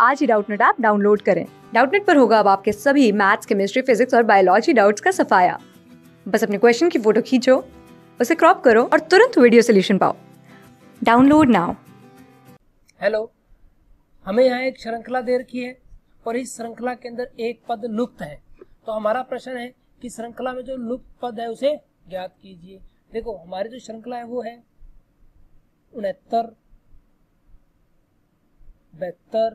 आज ही Doubtnut app download करें। डाउटनेट पर होगा अब आपके सभी मैथ्स, केमिस्ट्री, फिजिक्स और बायोलॉजी डाउट्स का सफाया। बस अपने क्वेश्चन की फोटो खींचो, उसे क्रॉप करो और तुरंत वीडियो सोल्यूशन पाओ। Download now. हेलो, हमें यहाँ एक श्रृंखला दे रखी है और इस श्रृंखला के अंदर एक पद लुप्त है। तो हमारा प्रश्न है कि श्रृंखला में जो लुप्त पद है उसे ज्ञात कीजिए। देखो, हमारी जो श्रृंखला है वो है 69, 72,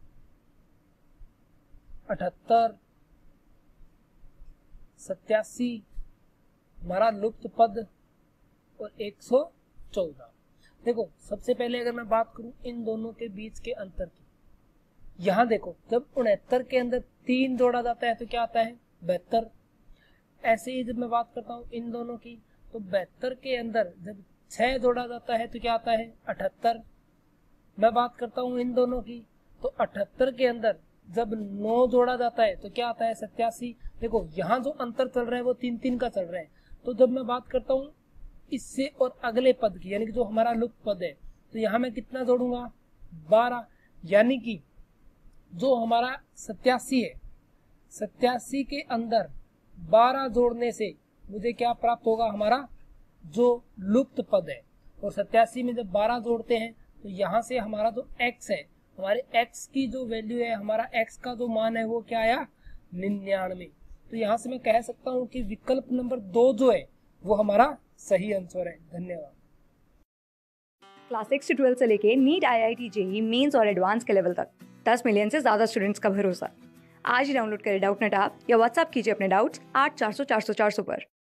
78, 87, हमारा लुप्त पद और 114। देखो, सबसे पहले अगर मैं बात करूं इन दोनों के बीच के अंतर की, यहां देखो, जब 69 के अंदर 3 जोड़ा जाता है तो क्या आता है 72। ऐसे ही जब मैं बात करता हूं इन दोनों की, तो 72 के अंदर जब 6 जोड़ा जाता है तो क्या आता है 78। मैं बात करता हूं इन दोनों की, तो 78 के अंदर जब 9 जोड़ा जाता है तो क्या आता है 87। देखो, यहाँ जो अंतर चल रहा है वो 3-3 का चल रहा है। तो जब मैं बात करता हूँ इससे और अगले पद की, यानी कि जो हमारा लुप्त पद है, तो यहाँ मैं कितना जोड़ूंगा 12। यानी कि जो हमारा 87 है, 87 के अंदर 12 जोड़ने से मुझे क्या प्राप्त होगा, हमारा जो लुप्त पद है। और 87 में जब 12 जोड़ते हैं तो यहाँ से हमारा जो x है, हमारे x की जो वैल्यू है, हमारा x का जो मान है वो क्या आया 99। तो यहाँ से मैं कह सकता हूँ कि विकल्प नंबर 2 जो है वो हमारा सही आंसर है। धन्यवाद। क्लास 6 से 12 से लेके नीट, IIT, JEE मेंस और एडवांस के लेवल तक 10 मिलियन से ज्यादा स्टूडेंट्स का भरोसा। आज ही डाउनलोड करें डाउटनेट ऐप या व्हाट्सएप कीजिए अपने डाउट्स 8400 400 400 पर।